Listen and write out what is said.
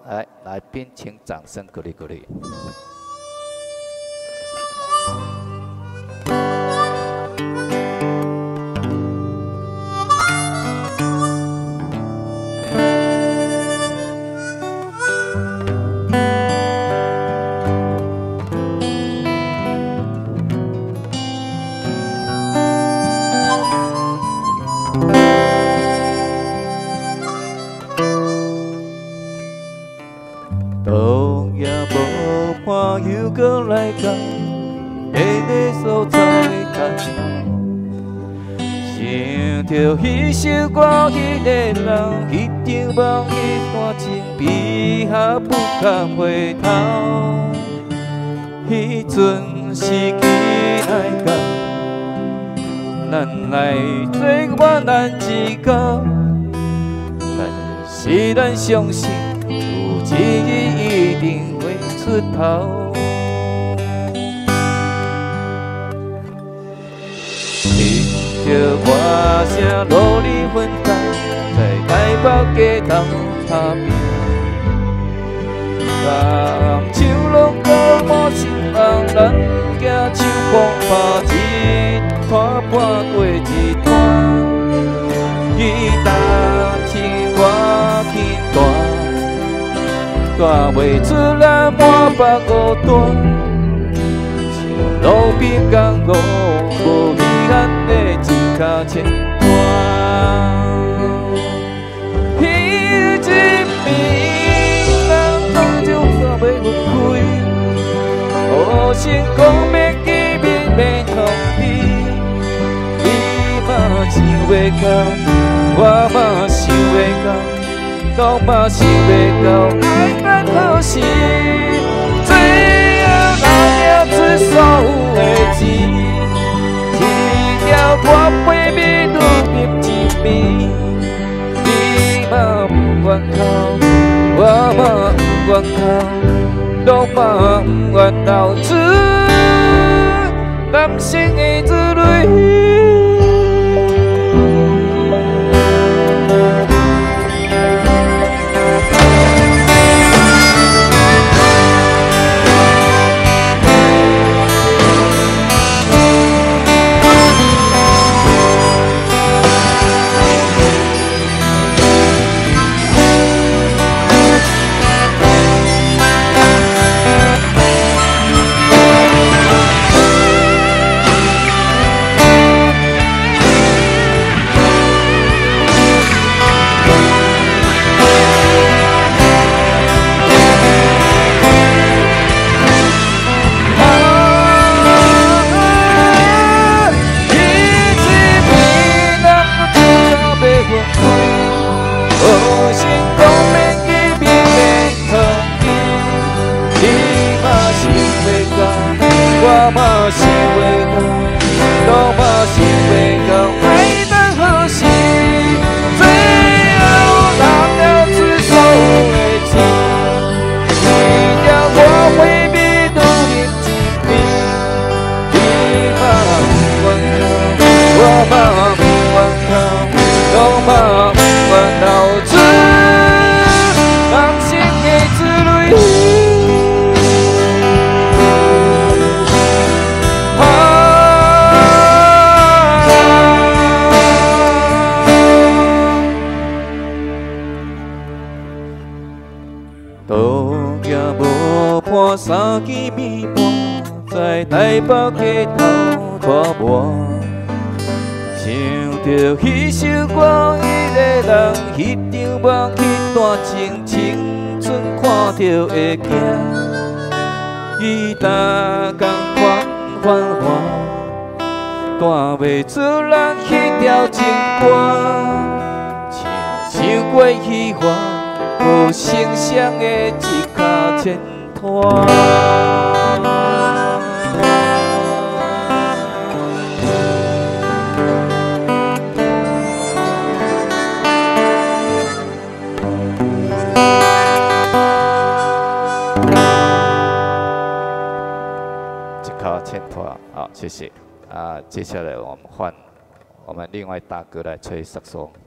来宾请掌声鼓励鼓励。当也无伴又搁来到迄个所在干想着迄首歌，迄个人，迄场梦，迄段情，比下不堪回头。迄阵时机来到，咱来做我咱自家，但是咱相信。 有一日一定会出头。听着歌声努力奋斗，在台北街头打拼。甘唱拢到满心红，咱行唱狂拍一拖半过一拖，伊担起我轻弹。 带袂出咱满腹孤单，像路边公路无遗憾的一脚前拖。彼一暝，咱终究煞袂分开，好成功要见面要通知，你嘛想袂到，我嘛想袂到。 拢嘛想袂到，爱咱好时，最后拿出所有的钱，一条歌陪你愈入一暝。你嘛不愿哭，我嘛不愿哭，拢嘛不愿流出男性的眼泪。 我嘛想袂到，我嘛想袂到，爱咱好时，最后拿了出所有的钱，为了我陪你度日一暝。你嘛不愿哭，我嘛不愿哭，拢嘛不愿流出人生的眼泪。 都也无伴三更暝半，在台北街头拖磨。想着迄首歌，迄个人，迄场梦，迄段情，青春看着会惊。伊逐工款繁华，带袂出咱迄条情歌，像唱过虚华。 无声响的一脚前拖，一脚前拖。好，谢谢。接下来我们换我们另外大哥来吹萨克斯。